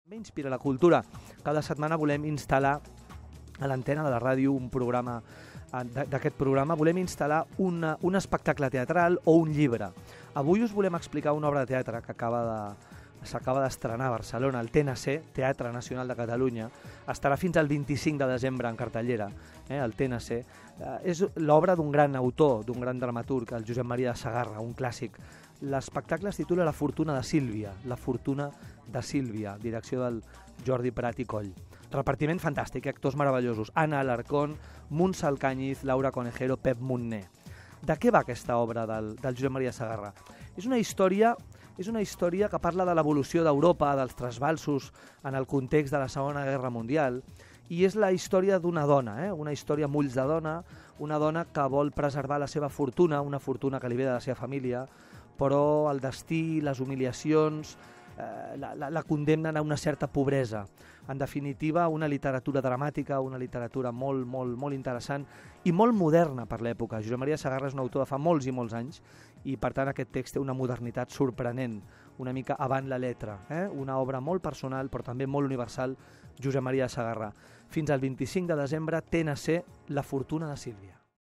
M'inspira la cultura. Cada setmana volem instal·lar a l'antena de la ràdio un programa, d'aquest programa volem instal·lar un espectacle teatral o un llibre. Avui us volem explicar una obra de teatre que s'acaba d'estrenar a Barcelona, el TNC, Teatre Nacional de Catalunya. Estarà fins al 25 de desembre en cartellera, el TNC. És l'obra d'un gran autor, d'un gran dramaturg, el Josep Maria de Sagarra, un clàssic. L'espectacle es titula La fortuna de Sílvia, La fortuna de Sílvia, direcció del Jordi Prat i Coll. Repartiment fantàstic, actors meravellosos, Anna Alarcón, Muntz Alcañiz, Laura Conejero, Pep Montner. De què va aquesta obra del Josep Maria de Sagarra? És una història que parla de l'evolució d'Europa, dels trasbalsos en el context de la Segona Guerra Mundial, i és la història d'una dona, una història amb ulls de dona, una dona que vol preservar la seva fortuna, una fortuna que li ve de la seva família, però el destí, les humiliacions, la condemnen a una certa pobresa. En definitiva, una literatura dramàtica, una literatura molt, molt, molt interessant i molt moderna per l'època. Josep Maria Sagarra és un autor de fa molts i molts anys i, per tant, aquest text té una modernitat sorprenent, una mica avant la letra. Una obra molt personal, però també molt universal, Josep Maria Sagarra. Fins al 25 de desembre, TNC, La fortuna de Sílvia.